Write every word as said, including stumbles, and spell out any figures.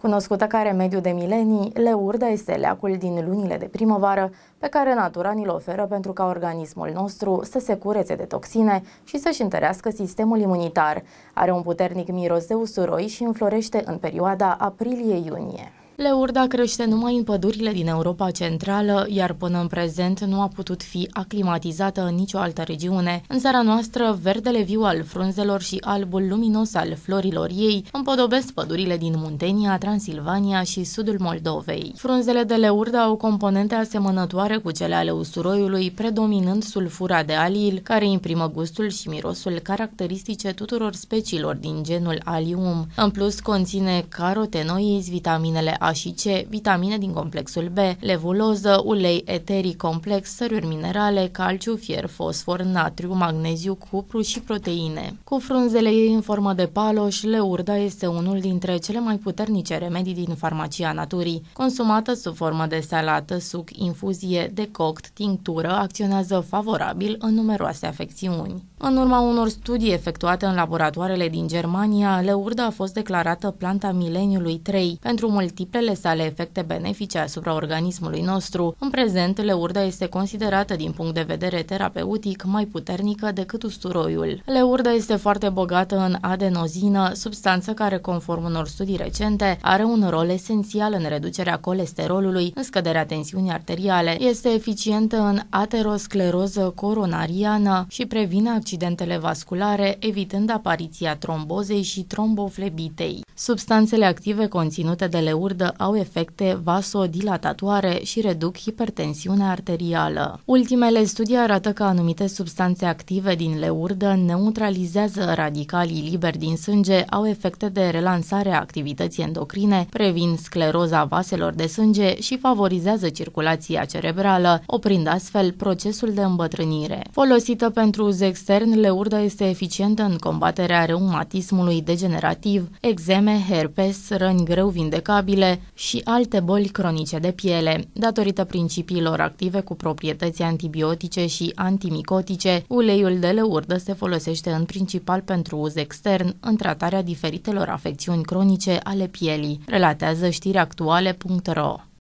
Cunoscută ca remediu de milenii, leurda este leacul din lunile de primăvară pe care natura ni-l oferă pentru ca organismul nostru să se curețe de toxine și să-și întărească sistemul imunitar. Are un puternic miros de usturoi și înflorește în perioada aprilie-iunie. Leurda crește numai în pădurile din Europa Centrală, iar până în prezent nu a putut fi aclimatizată în nicio altă regiune. În țara noastră, verdele viu al frunzelor și albul luminos al florilor ei împodobesc pădurile din Muntenia, Transilvania și sudul Moldovei. Frunzele de leurdă au componente asemănătoare cu cele ale usturoiului, predominând sulfura de alil, care imprimă gustul și mirosul caracteristice tuturor speciilor din genul Allium. În plus, conține carotenoizi, vitaminele A și C, vitamine din complexul B, levuloză, ulei eteric complex, săruri minerale, calciu, fier, fosfor, natriu, magneziu, cupru și proteine. Cu frunzele ei în formă de paloș, leurda este unul dintre cele mai puternice remedii din farmacia naturii. Consumată sub formă de salată, suc, infuzie, decoct, tinctură, acționează favorabil în numeroase afecțiuni. În urma unor studii efectuate în laboratoarele din Germania, leurda a fost declarată planta mileniului trei pentru multiplele sale efecte benefice asupra organismului nostru. În prezent, leurda este considerată din punct de vedere terapeutic mai puternică decât usturoiul. Leurda este foarte bogată în adenozină, substanță care, conform unor studii recente, are un rol esențial în reducerea colesterolului, în scăderea tensiunii arteriale, este eficientă în ateroscleroză coronariană și previne accidentele vasculare, evitând apariția trombozei și tromboflebitei. Substanțele active conținute de leurdă au efecte vasodilatatoare și reduc hipertensiunea arterială. Ultimele studii arată că anumite substanțe active din leurdă neutralizează radicalii liberi din sânge, au efecte de relansare a activității endocrine, previn scleroza vaselor de sânge și favorizează circulația cerebrală, oprind astfel procesul de îmbătrânire. Folosită pentru uz extern, leurda este eficientă în combaterea reumatismului degenerativ, exeme, herpes, răni greu vindecabile și alte boli cronice de piele. Datorită principiilor active cu proprietăți antibiotice și antimicotice, uleiul de leurdă se folosește în principal pentru uz extern în tratarea diferitelor afecțiuni cronice ale pielii, relatează știri actuale punct ro.